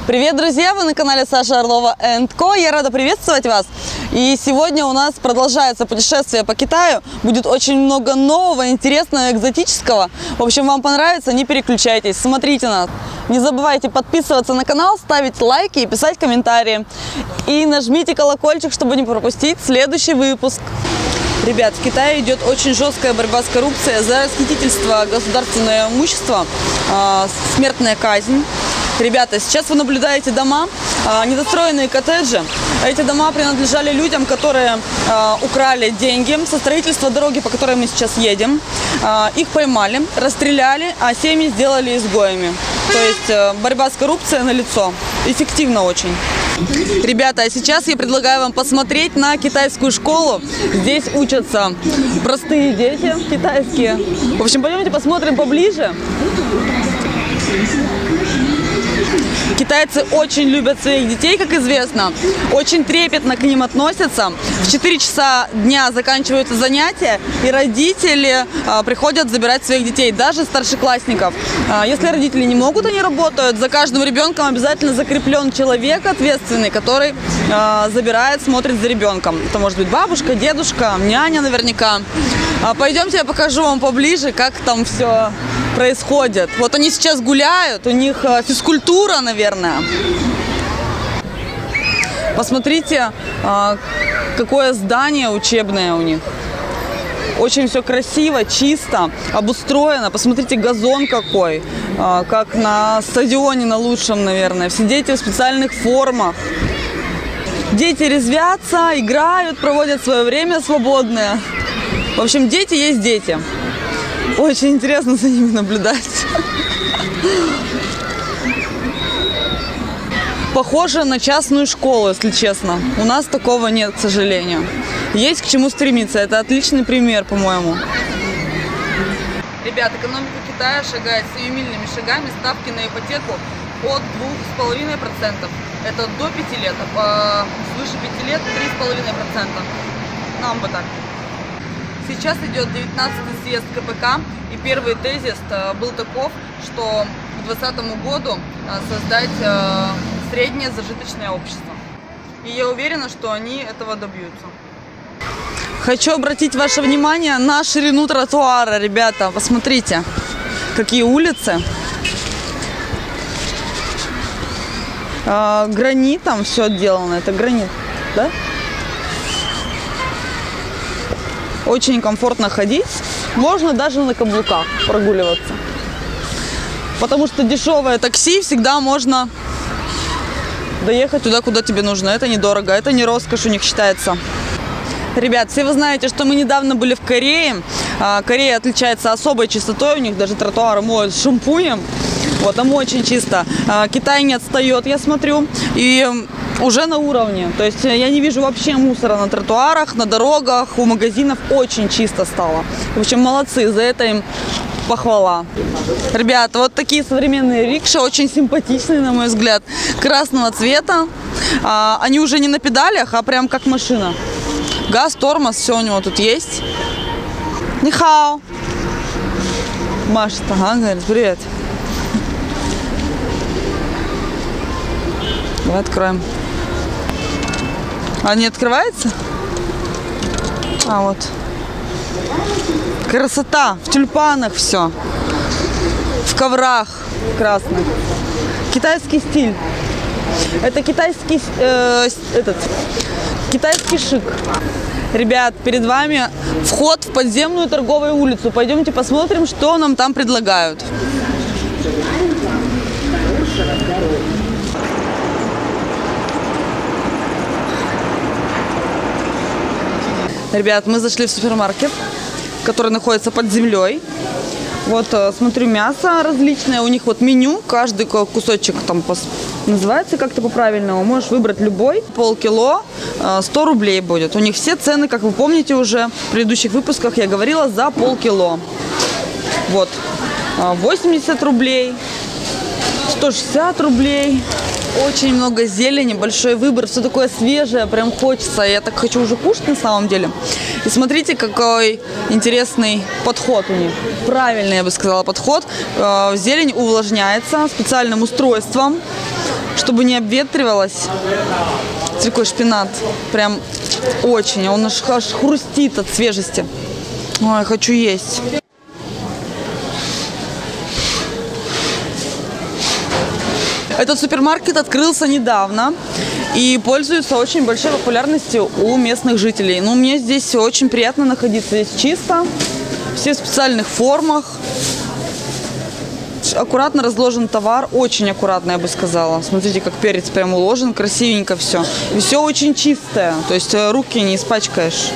Привет, друзья! Вы на канале Саша Орлова & Co. Я рада приветствовать вас. И сегодня у нас продолжается путешествие по Китаю. Будет очень много нового, интересного, экзотического. В общем, вам понравится, не переключайтесь, смотрите нас. Не забывайте подписываться на канал, ставить лайки и писать комментарии. И нажмите колокольчик, чтобы не пропустить следующий выпуск. Ребят, в Китае идет очень жесткая борьба с коррупцией. За расхитительство государственного имущества смертная казнь. Ребята, сейчас вы наблюдаете дома, недостроенные коттеджи. Эти дома принадлежали людям, которые украли деньги со строительства дороги, по которой мы сейчас едем. Их поймали, расстреляли, а семьи сделали изгоями. То есть борьба с коррупцией налицо. Эффективно очень. Ребята, а сейчас я предлагаю вам посмотреть на китайскую школу. Здесь учатся простые дети китайские. В общем, пойдемте посмотрим поближе. Китайцы очень любят своих детей, как известно, очень трепетно к ним относятся. В 4 часа дня заканчиваются занятия, и родители приходят забирать своих детей, даже старшеклассников. Если родители не могут, они работают. За каждым ребенком обязательно закреплен человек ответственный, который забирает, смотрит за ребенком. Это может быть бабушка, дедушка, няня наверняка. Пойдемте, я покажу вам поближе, как там все происходит. Вот они сейчас гуляют, у них физкультура, наверное. Посмотрите, какое здание учебное у них. Очень все красиво, чисто, обустроено. Посмотрите, газон какой, как на стадионе на лучшем, наверное. Все дети в специальных формах. Дети резвятся, играют, проводят свое время свободное. В общем, дети есть дети. Очень интересно за ними наблюдать. Похоже на частную школу, если честно. У нас такого нет, к сожалению. Есть к чему стремиться. Это отличный пример, по-моему. Ребят, экономика Китая шагает семимильными шагами. Ставки на ипотеку от 2,5%. Это до 5 лет. А свыше 5 лет 3,5%. Нам бы так. Сейчас идет 19-й съезд КПК, и первый тезис был таков, что к 2020 году создать среднее зажиточное общество. И я уверена, что они этого добьются. Хочу обратить ваше внимание на ширину тротуара, ребята. Посмотрите, какие улицы. Гранитом все отделано, это гранит, да? Очень комфортно ходить, можно даже на каблуках прогуливаться. Потому что дешевое такси всегда можно доехать туда, куда тебе нужно. Это недорого, это не роскошь у них считается. Ребят, все вы знаете, что мы недавно были в Корее. Корея отличается особой чистотой, у них даже тротуары моют шампунем. Вот, там очень чисто. Китай не отстает, я смотрю. И уже на уровне. То есть я не вижу вообще мусора на тротуарах, на дорогах, у магазинов очень чисто стало. В общем, молодцы, за это им похвала. Ребята, вот такие современные рикши, очень симпатичные, на мой взгляд, красного цвета. Они уже не на педалях, а прям как машина. Газ, тормоз, все у него тут есть. Нихао. Машет, ага, говорит, привет. Давай откроем. А не открывается? А вот. Красота. В тюльпанах все. В коврах красных. Китайский стиль. Это китайский, китайский шик. Ребят, перед вами вход в подземную торговую улицу. Пойдемте посмотрим, что нам там предлагают. Ребят, мы зашли в супермаркет, который находится под землей. Вот, смотрю, мясо различное. У них вот меню, каждый кусочек там называется как-то по-правильному. Можешь выбрать любой. Полкило, 100 рублей будет. У них все цены, как вы помните уже, в предыдущих выпусках я говорила, за полкило. Вот, 80 рублей, 160 рублей. Очень много зелени, большой выбор, все такое свежее, прям хочется. Я так хочу уже кушать на самом деле. И смотрите, какой интересный подход у них. Правильный, я бы сказала, подход. Зелень увлажняется специальным устройством. чтобы не обветривалось. Смотри, какой шпинат. Прям очень. Он аж хрустит от свежести. Ой, хочу есть. Этот супермаркет открылся недавно и пользуется очень большой популярностью у местных жителей. Ну, мне здесь очень приятно находиться. Здесь чисто, все в специальных формах. Аккуратно разложен товар, очень аккуратно, я бы сказала. Смотрите, как перец прям уложен, красивенько все. И все очень чистое, то есть руки не испачкаешь.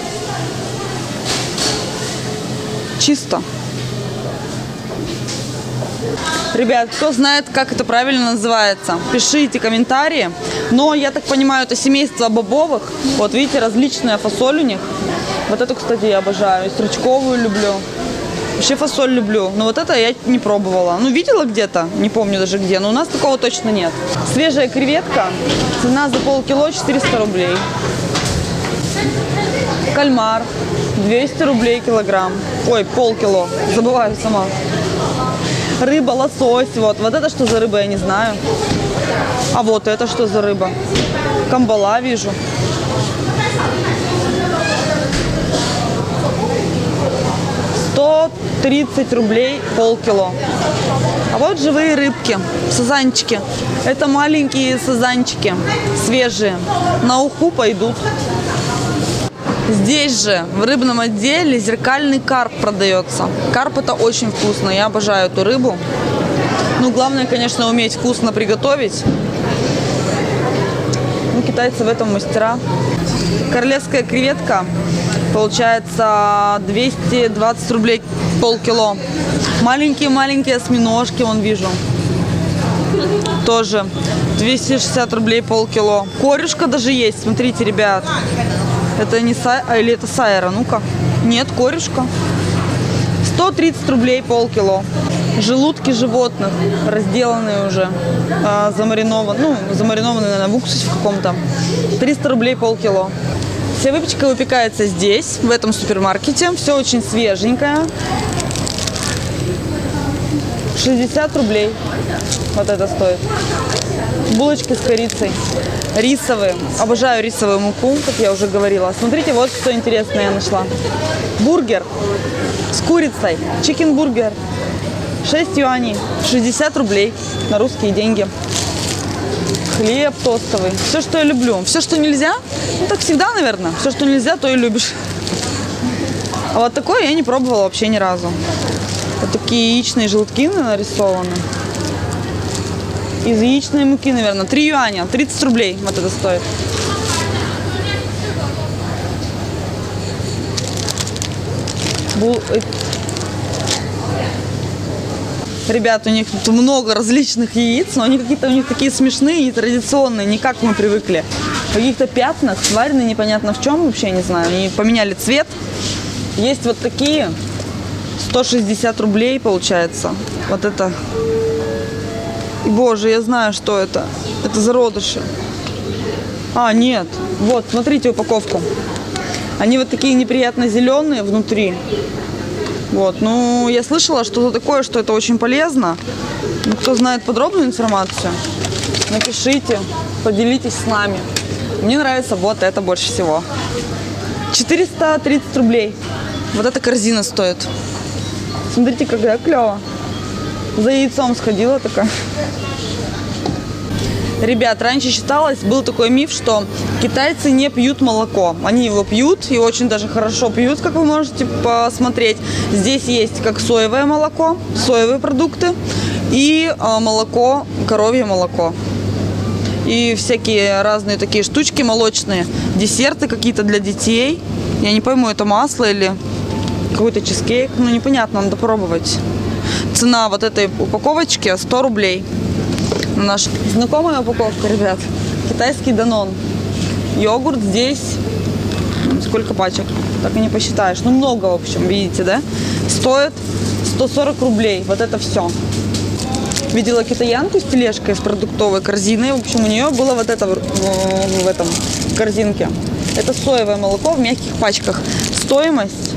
Чисто. Ребят, кто знает, как это правильно называется, пишите комментарии. Но, я так понимаю, это семейство бобовых. Вот видите, различная фасоль у них. Вот эту, кстати, я обожаю. Стручковую люблю. Вообще фасоль люблю. Но вот это я не пробовала. Ну, видела где-то, не помню даже где. Но у нас такого точно нет. Свежая креветка. Цена за полкило 400 рублей. Кальмар. 200 рублей килограмм. Ой, полкило. Забываю сама. Рыба, лосось. Вот это что за рыба, я не знаю. А вот это что за рыба? Камбала вижу. $130 рублей полкило. А вот живые рыбки, сазанчики. Это маленькие сазанчики, свежие. На уху пойдут. Здесь же, в рыбном отделе, зеркальный карп продается. Карп это очень вкусно, я обожаю эту рыбу. Ну, главное, конечно, уметь вкусно приготовить. Ну, китайцы в этом мастера. Королевская креветка получается 220 рублей полкило. Маленькие-маленькие осьминожки, вон вижу. Тоже 260 рублей полкило. Корюшка даже есть, смотрите, ребят. Это не сайра, или это сайра? Ну-ка. Нет, корюшка. 130 рублей полкило. Желудки животных, разделанные уже, замаринованные, наверное, в уксусе в каком-то. 300 рублей полкило. Вся выпечка выпекается здесь, в этом супермаркете. Все очень свеженькое. 60 рублей. Вот это стоит. Булочки с корицей. Рисовые. Обожаю рисовую муку, как я уже говорила. Смотрите, вот что интересное я нашла. Бургер с курицей. Чикен-бургер. 6 юаней. 60 рублей на русские деньги. Хлеб тостовый. Все, что я люблю. Все, что нельзя, ну так всегда, наверное. Все, что нельзя, то и любишь. А вот такое я не пробовала вообще ни разу. Вот такие яичные желтки нарисованы. Из яичной муки, наверное. 3 юаня. 30 рублей вот это стоит. Ребят, у них тут много различных яиц, но они какие-то у них такие смешные и традиционные, не как мы привыкли. В каких-то пятнах, сварены непонятно в чем, вообще не знаю. Они поменяли цвет. Есть вот такие, 160 рублей получается. Вот это. И, боже, я знаю, что это. Это зародыши. А, нет. Вот, смотрите упаковку. Они вот такие неприятно зеленые внутри. Вот, ну, я слышала что-то такое, что это очень полезно. Ну, кто знает подробную информацию, напишите, поделитесь с нами. Мне нравится вот это больше всего. 430 рублей. Вот эта корзина стоит. Смотрите, какая клево. За яйцом сходила такая. Ребят, раньше считалось, был такой миф, что китайцы не пьют молоко. Они его пьют и очень даже хорошо пьют, как вы можете посмотреть. Здесь есть как соевое молоко, соевые продукты и молоко, коровье молоко. И всякие разные такие штучки молочные, десерты какие-то для детей. Я не пойму, это масло или какой-то чизкейк, ну непонятно, надо пробовать. Цена вот этой упаковочки 100 рублей. Наша знакомая упаковка, ребят. Китайский Данон. Йогурт здесь. Сколько пачек? Так и не посчитаешь. Ну, много, в общем, видите, да? Стоит 140 рублей. Вот это все. Видела китаянку с тележкой, с продуктовой корзиной. В общем, у нее было вот это в этом корзинке. Это соевое молоко в мягких пачках. Стоимость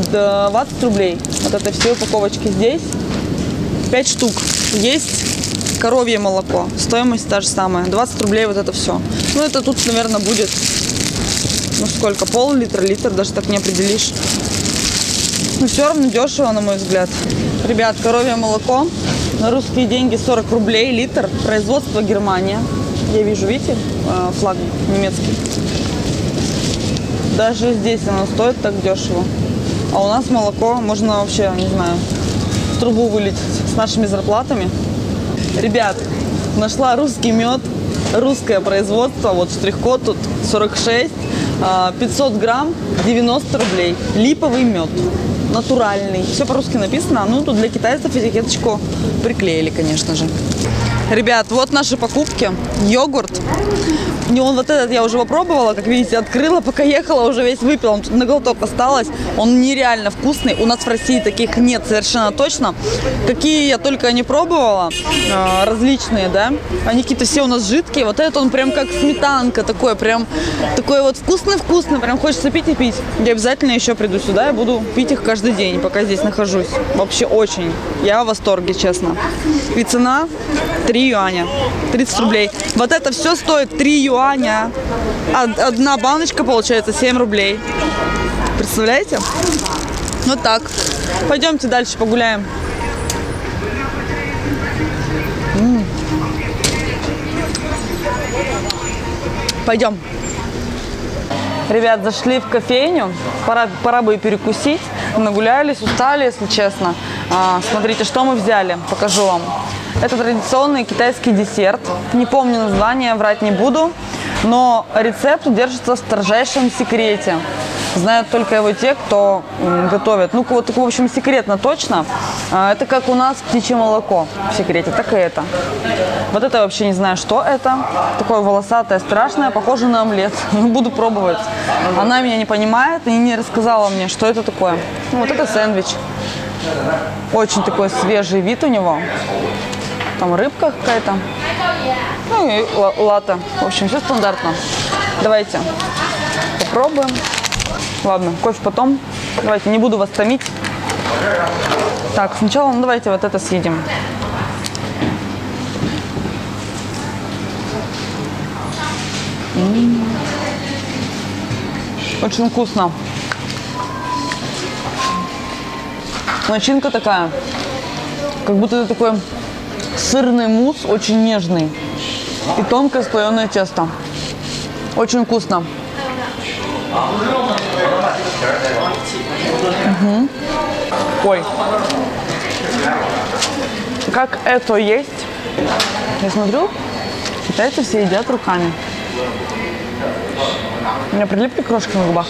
20 рублей. Вот это все упаковочки здесь. 5 штук есть. Коровье молоко. Стоимость та же самая. 20 рублей вот это все. Ну, это тут, наверное, будет, ну, сколько? Пол-литра, литр, даже так не определишь. Но все равно дешево, на мой взгляд. Ребят, коровье молоко. На русские деньги 40 рублей литр. Производство Германия. Я вижу, видите, флаг немецкий. Даже здесь оно стоит так дешево. А у нас молоко можно вообще, не знаю, в трубу вылететь с нашими зарплатами. Ребят, нашла русский мед, русское производство. Вот штрих-код тут 46, 500 грамм, 90 рублей. Липовый мед, натуральный. Все по-русски написано. Ну, тут для китайцев этикеточку приклеили, конечно же. Ребят, вот наши покупки. Йогурт. Вот этот я уже попробовала, как видите, открыла, пока ехала, уже весь выпила. Он тут на глоток осталось. Он нереально вкусный. У нас в России таких нет совершенно точно. Какие я только не пробовала, различные, да. Они какие-то все у нас жидкие. Вот этот он прям как сметанка такой, прям такой вот вкусный-вкусный. Прям хочется пить и пить. Я обязательно еще приду сюда и буду пить их каждый день, пока здесь нахожусь. Вообще очень. Я в восторге, честно. И цена 3 юаня. 30 рублей. Вот это все стоит 3 юаня. Одна баночка получается 7 рублей. Представляете? Вот так. Пойдемте дальше погуляем. Пойдем. Ребят, зашли в кофейню. Пора бы и перекусить. Нагулялись, устали, если честно. Смотрите, что мы взяли. Покажу вам. Это традиционный китайский десерт. Не помню название, врать не буду. Но рецепт держится в строжайшем секрете. Знают только его те, кто готовит. Ну, вот, в общем, секретно точно. Это как у нас птичье молоко в секрете, так и это. Вот это вообще не знаю, что это. Такое волосатое, страшное, похоже на омлет. Ну, буду пробовать. Она меня не понимает и не рассказала мне, что это такое. Ну, вот это сэндвич. Очень такой свежий вид у него. Там рыбка какая-то. Ну и латте. В общем, все стандартно. Давайте попробуем. Ладно, кофе потом. Давайте, не буду вас томить. Так, сначала, ну, давайте вот это съедим. Очень вкусно. Начинка такая, как будто это такой сырный мусс, очень нежный. И тонкое слоеное тесто. Очень вкусно. Угу. Ой. Как это есть? Я смотрю, китайцы все едят руками. У меня прилипли крошки на губах.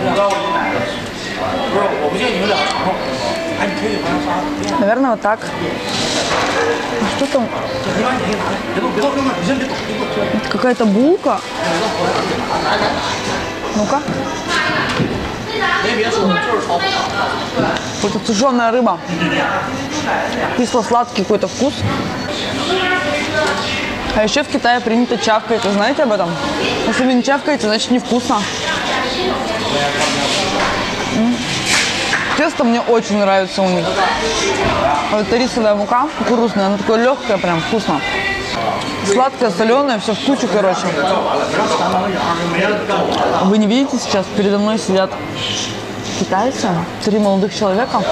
Наверное, вот так. Что там? Какая-то булка. Ну-ка. Это тушеная рыба. Кисло-сладкий какой-то вкус. А еще в Китае принято чавкать. Вы знаете об этом? Если вы не чавкаете, значит невкусно. Тесто мне очень нравится у них. Вот это рисовая мука, кукурузная, она такая легкая, прям вкусно. Сладкое, соленое, все в кучу, короче. Вы не видите сейчас? Передо мной сидят китайцы, 3 молодых человека.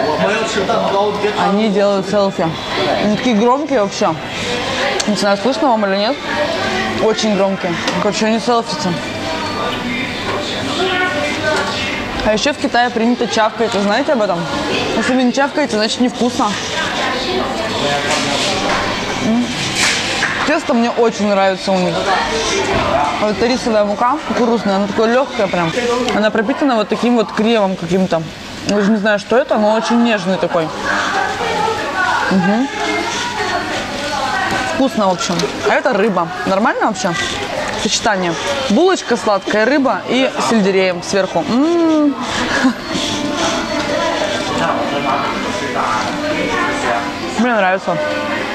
Они делают селфи. Они такие громкие вообще. Не знаю, слышно вам или нет. Очень громкие. Короче, они селфятся. А еще в Китае принято чавкать. Вы знаете об этом? Если вы не чавкаете, значит невкусно. Тесто мне очень нравится у них. Вот это рисовая мука, кукурузная, она такая легкая прям. Она пропитана вот таким вот кремом каким-то. Я даже не знаю, что это, но очень нежный такой. Угу. Вкусно, в общем. А это рыба. Нормально вообще? Сочетание. Булочка сладкая, рыба и сельдереем сверху. Мне нравится.